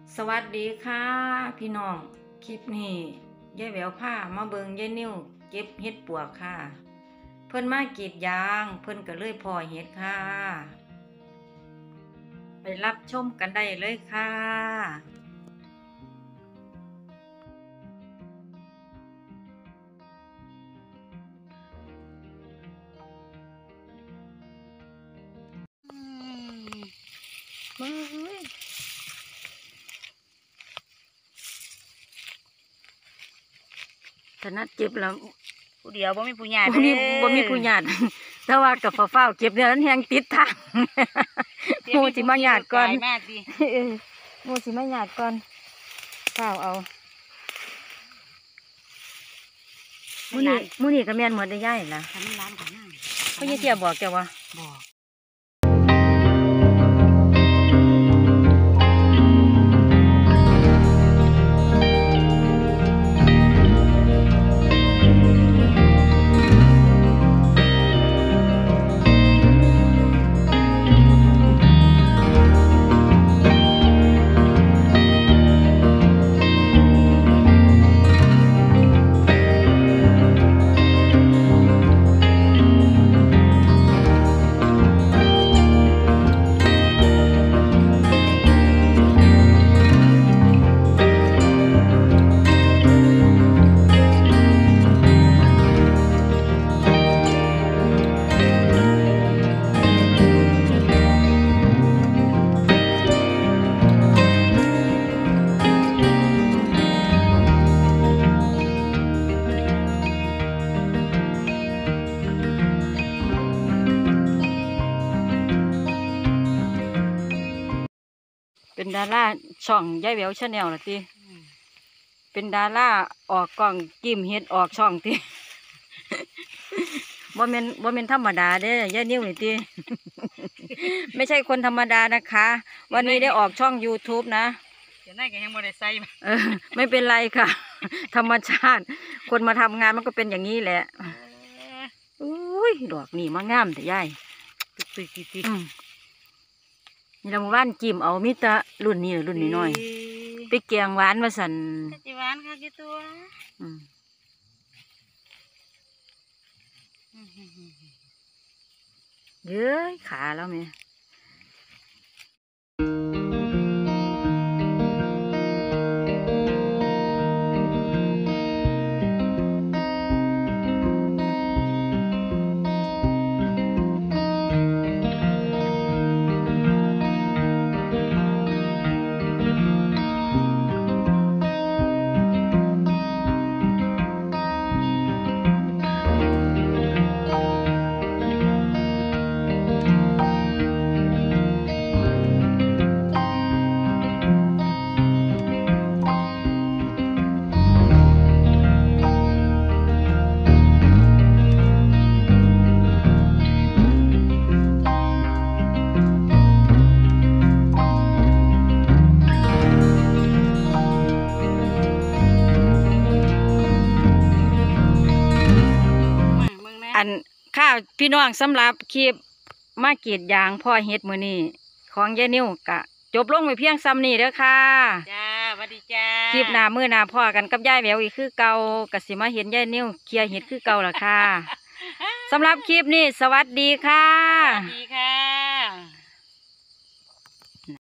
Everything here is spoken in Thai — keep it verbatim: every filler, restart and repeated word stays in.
สวัสดีค่ะพี่น้องคลิปนี้ยายแหววผ้ามาเบิงยายนิ้วเก็บเห็ดปวกค่ะเพิ่นมากรีดยางเพิ่นก็เลยพอเห็ดค่ะไปรับชมกันได้เลยค่ะมาถนัดเก็บแล้วผู้เดียวบ่มีผู้ญาติบ่มีบ่มีผู้ญาติแต่ว่ากับเฝ้าๆเก็บเนี่ยนั้นแฮงติดทางหมู่สิมาญาติก่อนหมู่สิมาญาติก่อนเฝ้าเอาหมู่นี้หมู่นี้ก็แม่นหมดได้ย่ายล่ะทำร้านของนางเพิ่นเที่ยบอกแกว่าบอกเป็นดาราช่องยายแหววชาแนลล่ะติเป็นดาราออกกล้องกิมเฮ็ดออกช่องติ บ่แม่นบ่แม่นธรรมดาเด้อยายนิ้วนี่ติ ไม่ใช่คนธรรมดานะคะ วันนี้ได้ออกช่อง ยูทูบ นะเดี๋ยวนั่นก็ยังบ่ได้ใส่มาเออไม่เป็นไรค่ะ ธรรมชาติ คนมาทำงานมันก็เป็นอย่างนี้แหละอุ้ยดอกนี่มางามแต่ยายตึกตึกตึกอืมนี่เราหมู่บ้านจิ้มเอามีแต่รุ่นนี้รุ่นนี้น้อยไปแกงหวานมาสั่นจิหวานค่ะกี่ตัวอืมเย้ยขาแล้วแม่อันข้าวพี่น้องสำหรับคลิปมาเกียดยางพ่อเฮ็ดมือนี้ของยายนิ้วกะจบลงไปเพียงซ้ำนี้เด้อค่ะจ้าสวัสดีจ้าคลิปหน้ามือหน้าพ่อกันกับยายแหววอีกคือเก่ากะสิมาเห็นยายนิ้วเคลียร์เห็ดคือเก่าล่ะค่ะ สำหรับคลิปนี้สวัสดีค่ะสวัสดีค่ะ